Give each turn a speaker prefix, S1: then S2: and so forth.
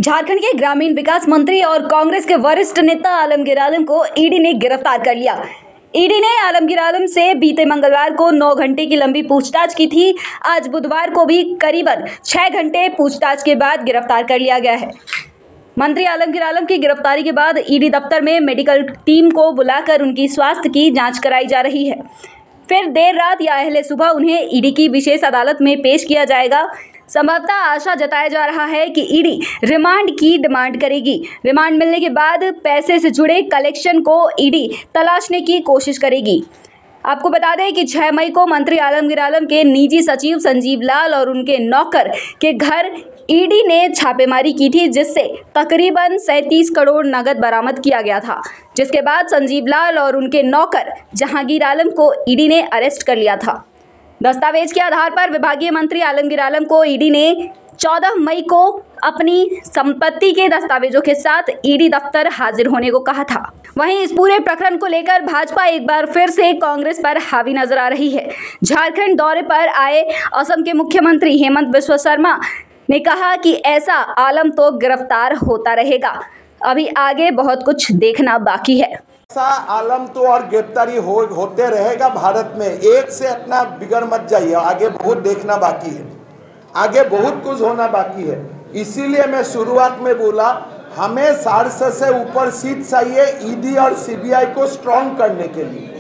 S1: झारखंड के ग्रामीण विकास मंत्री और कांग्रेस के वरिष्ठ नेता आलमगीर आलम को ईडी ने गिरफ्तार कर लिया। ईडी ने आलमगीर आलम से बीते मंगलवार को 9 घंटे की लंबी पूछताछ की थी। आज बुधवार को भी करीबन 6 घंटे पूछताछ के बाद गिरफ्तार कर लिया गया है। मंत्री आलमगीर आलम की गिरफ्तारी के बाद ईडी दफ्तर में मेडिकल टीम को बुलाकर उनकी स्वास्थ्य की जांच कराई जा रही है। फिर देर रात या अहले सुबह उन्हें ईडी की विशेष अदालत में पेश किया जाएगा। संभवतः आशा जताया जा रहा है कि ईडी रिमांड की डिमांड करेगी। रिमांड मिलने के बाद पैसे से जुड़े कलेक्शन को ईडी तलाशने की कोशिश करेगी। आपको बता दें कि 6 मई को मंत्री आलमगीर आलम के निजी सचिव संजीव लाल और उनके नौकर के घर ईडी ने छापेमारी की थी, जिससे तकरीबन 37 करोड़ नकद बरामद किया गया था। जिसके बाद संजीव लाल और उनके नौकर जहांगीर आलम को ईडी ने अरेस्ट कर लिया था। दस्तावेज के आधार पर विभागीय मंत्री आलमगीर आलम को ईडी ने 14 मई को अपनी संपत्ति के दस्तावेजों के साथ ईडी दफ्तर हाजिर होने को कहा था। वहीं इस पूरे प्रकरण को लेकर भाजपा एक बार फिर से कांग्रेस पर हावी नजर आ रही है। झारखंड दौरे पर आए असम के मुख्यमंत्री हेमंत बिस्वा शर्मा ने कहा कि ऐसा आलम तो गिरफ्तार होता रहेगा, अभी आगे बहुत कुछ देखना बाकी है।
S2: ऐसा आलम तो और गिरफ्तारी होते रहेगा भारत में। एक से अपना बिगड़ मत जाइए, आगे बहुत देखना बाकी है, आगे बहुत कुछ होना बाकी है। इसीलिए मैं शुरुआत में बोला हमें 750 से ऊपर सीट चाहिए ईडी और सीबीआई को स्ट्रॉन्ग करने के लिए।